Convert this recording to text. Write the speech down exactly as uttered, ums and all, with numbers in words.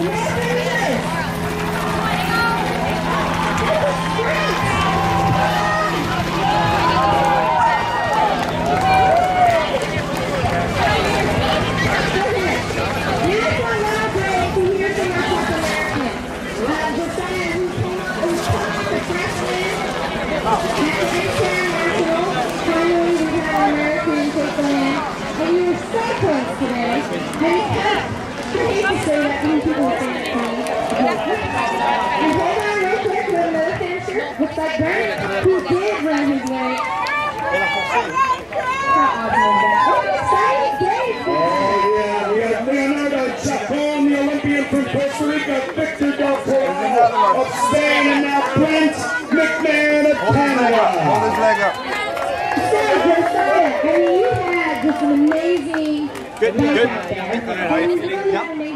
Looks like Bernie, who did run his way. Chapon, the Olympian from Costa Rica, Victor Del Toro of Spain, and now Brent McMahon of Canada. Hold his leg up. I mean, you had just an amazing... Good, good. How are you feeling? Yeah.